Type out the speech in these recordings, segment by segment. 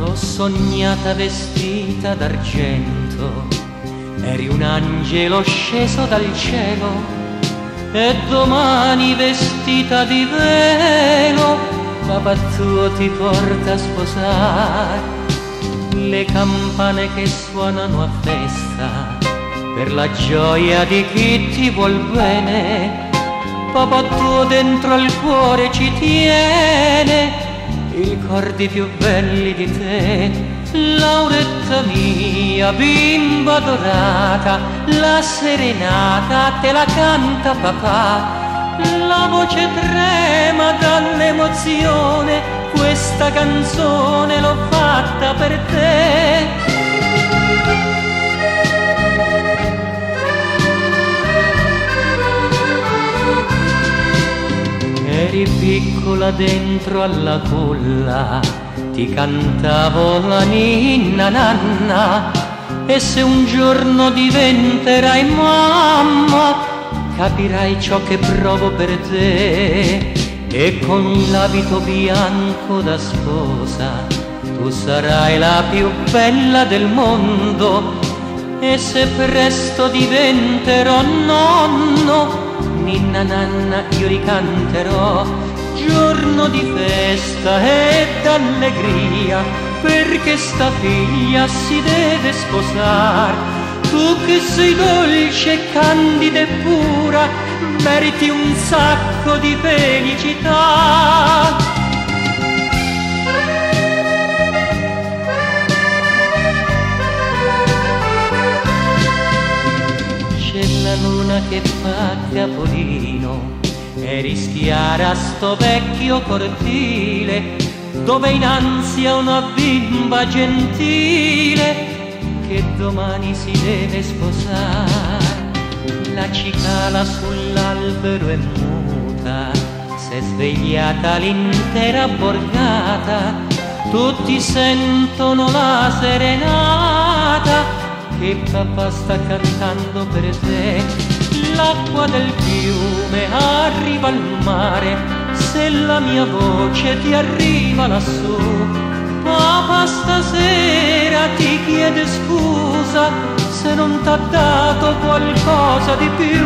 T'ho sognata vestita d'argento, eri un angelo sceso dal cielo, e domani vestita di velo papà tuo ti porta a sposare. Le campane che suonano a festa per la gioia di chi ti vuol bene, papà tuo dentro al cuore ci tiene i ricordi più belli di te. Lauretta mia, bimba dorata, la serenata te la canta papà. La voce trema dall'emozione, questa canzone l'ho fatta per te. Eri piccola dentro alla culla, ti cantavo la ninna nanna, e se un giorno diventerai mamma capirai ciò che provo per te. E con l'abito bianco da sposa tu sarai la più bella del mondo, e se presto diventerò nonno ninna nanna io ricanterò. Giorno di festa e d'allegria, perché sta figlia si deve sposare. Tu che sei dolce, candida e pura, meriti un sacco di felicità. C'è la luna che fa capolino e rischiara sto vecchio cortile, dove in ansia una bimba gentile che domani si deve sposare. La cicala sull'albero è muta, s'è svegliata l'intera borgata, tutti sentono la serenata che papà sta cantando per te. L'acqua del fiume arriva al mare, se la mia voce ti arriva lassù, papà stasera ti chiede scusa se non t'ha dato qualcosa di più.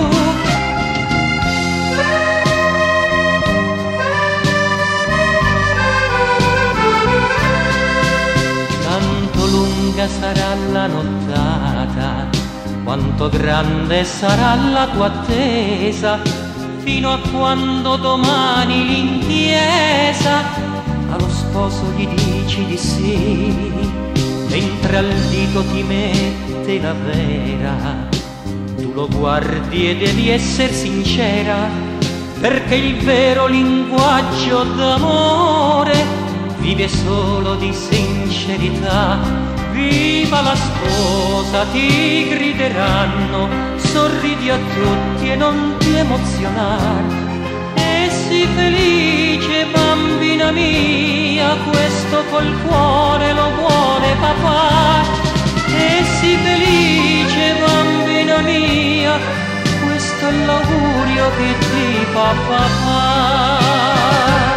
Tanto lunga sarà la nottata, quanto grande sarà la tua attesa, fino a quando domani in chiesa allo sposo gli dici di sì, mentre al dito ti mette la vera. Tu lo guardi e devi essere sincera, perché il vero linguaggio d'amore vive solo di sincerità. Viva la sposa, ti grideranno, sorridi a tutti e non ti emozionare. E sii felice bambina mia, questo col cuore lo vuole papà. E sii felice bambina mia, questo è l'augurio che ti fa papà.